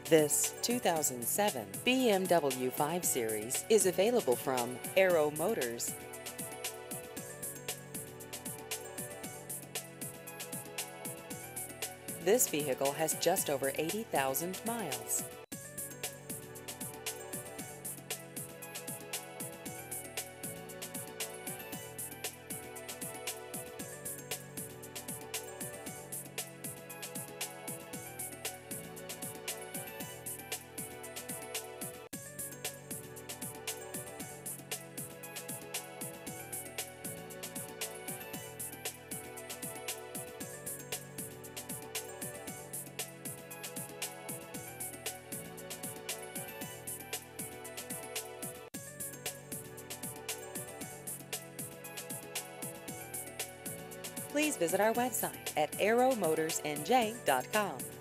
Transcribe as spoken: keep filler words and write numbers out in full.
This two thousand seven B M W five Series is available from Arrow Motors. This vehicle has just over eighty thousand miles. Please visit our website at arrow motors n j dot com.